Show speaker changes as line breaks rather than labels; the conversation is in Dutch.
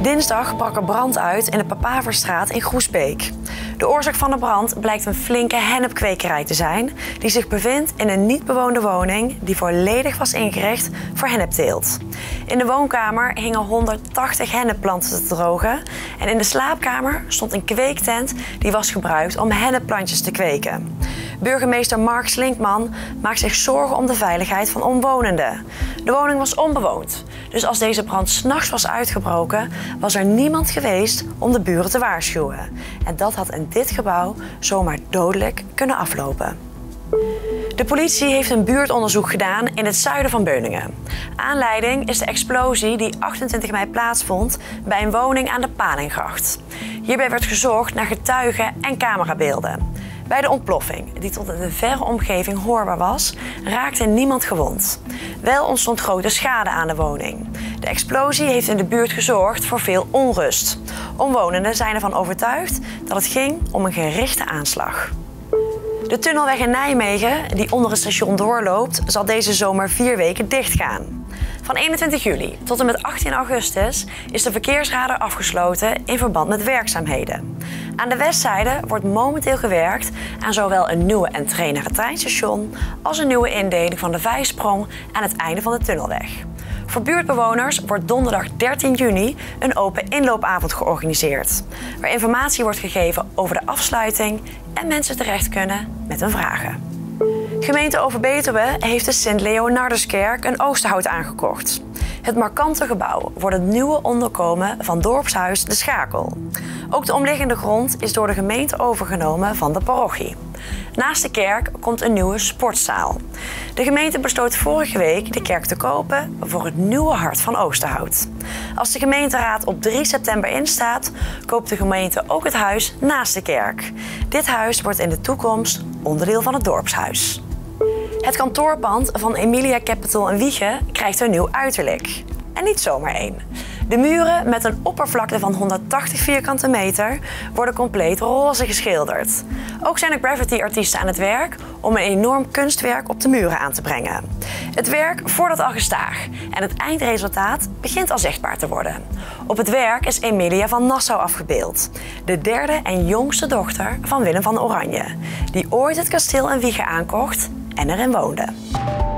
Dinsdag brak er brand uit in de Papaverstraat in Groesbeek. De oorzaak van de brand blijkt een flinke hennepkwekerij te zijn die zich bevindt in een niet bewoonde woning die volledig was ingericht voor hennepteelt. In de woonkamer hingen 180 hennepplanten te drogen en in de slaapkamer stond een kweektent die was gebruikt om hennepplantjes te kweken. Burgemeester Mark Slinkman maakt zich zorgen om de veiligheid van omwonenden. De woning was onbewoond, dus als deze brand 's nachts was uitgebroken, was er niemand geweest om de buren te waarschuwen. En dat had in dit gebouw zomaar dodelijk kunnen aflopen. De politie heeft een buurtonderzoek gedaan in het zuiden van Beuningen. Aanleiding is de explosie die 28 mei plaatsvond bij een woning aan de Palinggracht. Hierbij werd gezocht naar getuigen en camerabeelden. Bij de ontploffing, die tot in de verre omgeving hoorbaar was, raakte niemand gewond. Wel ontstond grote schade aan de woning. De explosie heeft in de buurt gezorgd voor veel onrust. Omwonenden zijn ervan overtuigd dat het ging om een gerichte aanslag. De tunnelweg in Nijmegen, die onder het station doorloopt, zal deze zomer 4 weken dichtgaan. Van 21 juli tot en met 18 augustus is de verkeersradar afgesloten in verband met werkzaamheden. Aan de westzijde wordt momenteel gewerkt aan zowel een nieuwe entree naar het treinstation als een nieuwe indeling van de Vijsprong aan het einde van de tunnelweg. Voor buurtbewoners wordt donderdag 13 juni een open inloopavond georganiseerd, waar informatie wordt gegeven over de afsluiting en mensen terecht kunnen met hun vragen. Gemeente Overbetuwe heeft de Sint-Leonarduskerk een Oosterhout aangekocht. Het markante gebouw wordt het nieuwe onderkomen van dorpshuis De Schakel. Ook de omliggende grond is door de gemeente overgenomen van de parochie. Naast de kerk komt een nieuwe sportzaal. De gemeente besloot vorige week de kerk te kopen voor het nieuwe hart van Oosterhout. Als de gemeenteraad op 3 september instaat, koopt de gemeente ook het huis naast de kerk. Dit huis wordt in de toekomst onderdeel van het dorpshuis. Het kantoorpand van Emilia Capital in Wijchen krijgt een nieuw uiterlijk. En niet zomaar één. De muren met een oppervlakte van 180 vierkante meter worden compleet roze geschilderd. Ook zijn er graffiti-artiesten aan het werk om een enorm kunstwerk op de muren aan te brengen. Het werk vordert al gestaag en het eindresultaat begint al zichtbaar te worden. Op het werk is Emilia van Nassau afgebeeld, de derde en jongste dochter van Willem van Oranje, die ooit het kasteel in Wijchen aankocht en erin woonde.